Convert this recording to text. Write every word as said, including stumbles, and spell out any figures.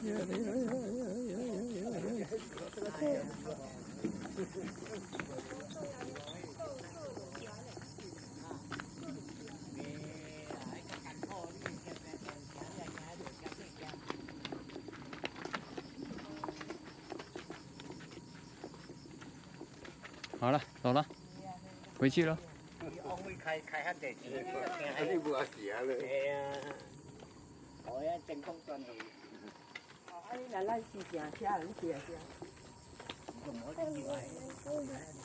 好了，走了，回去了。 开开下地址， 啊，你无阿时啊咧？ 系啊，我呀正公转路。 啊，你奶奶是正车，你是啊正。 唔好意外。